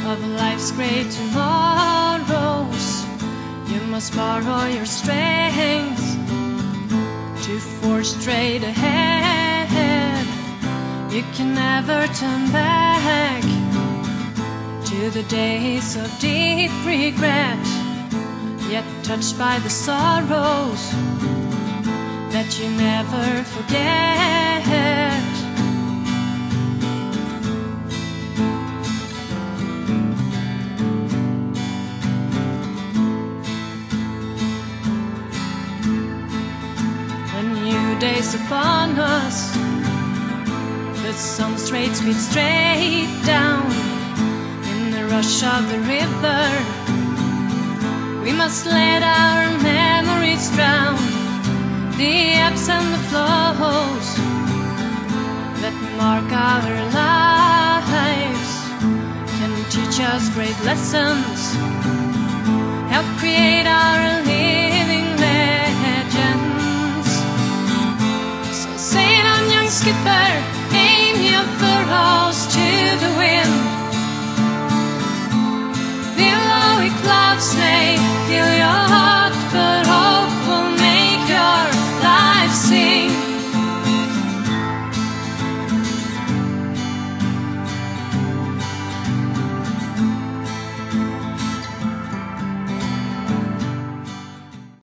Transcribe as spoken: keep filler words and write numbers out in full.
of life's great tomorrows, you must borrow your strength to forge straight ahead. You can never turn back to the days of deep regret, yet touched by the sorrows that you never forget. When new days upon us, with some straight speed straight down, in the rush of the river, we must let our memories drown the ebbs and the flows that mark our lives, can teach us great lessons, help create our living legends. So sail on, young skipper, aim your furrows to the wind. Billowy clouds may fill your heart,